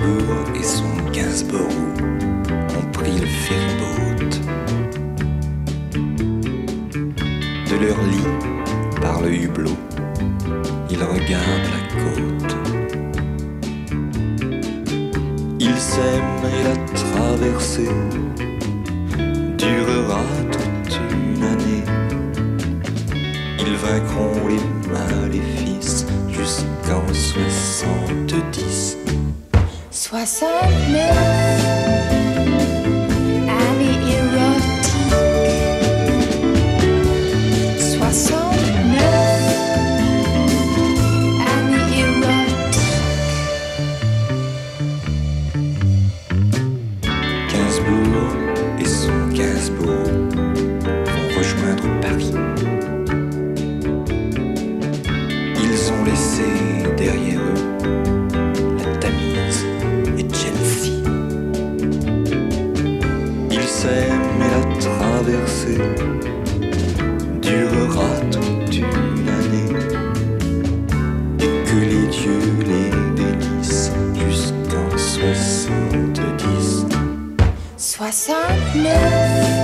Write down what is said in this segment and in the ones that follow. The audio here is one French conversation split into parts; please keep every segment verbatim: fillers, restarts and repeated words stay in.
Gainsbourg et son Gainsborough ont pris le ferryboat. De leur lit, par le hublot, ils regardent la côte. Ils s'aiment et la traversée durera toute une année. Ils vaincront les maléfices jusqu'en soixante-dix. Soixante-neuf, année érotique. Soixante-neuf, année érotique. Gainsbourg et son Gainsbourg vont rejoindre Paris. Ils ont laissé derrière eux la Tamise et Chelsea. Ils s'aiment et la traversée durera toute une année, et que les dieux les bénissent jusqu'en soixante-dix. Soixante-neuf,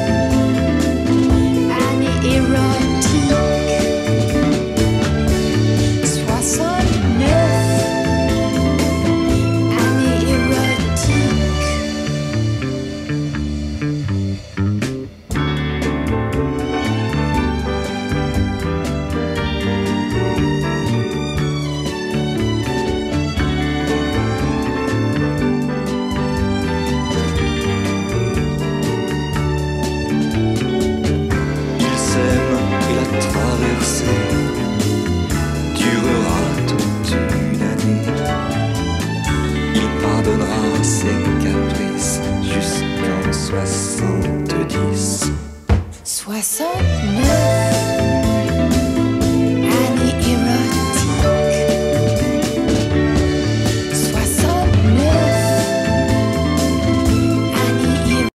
année érotique. Soixante-neuf, année érotique. Ils s'aiment et la traversée durera toute une année. Il pardonnera ses caprices jusqu'en soixante-dix. Soixante-neuf.